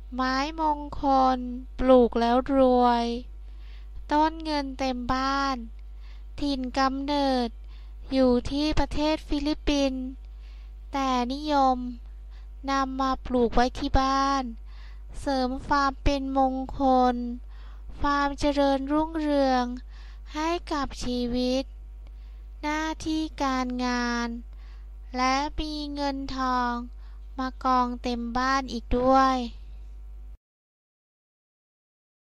ไม้มงคลปลูกแล้วรวยต้นเงินเต็มบ้านถิ่นกำเนิดอยู่ที่ประเทศฟิลิปปินส์แต่นิยมนำมาปลูกไว้ที่บ้านเสริมความเป็นมงคลความเจริญรุ่งเรืองให้กับชีวิตหน้าที่การงานและมีเงินทองมากองเต็มบ้านอีกด้วย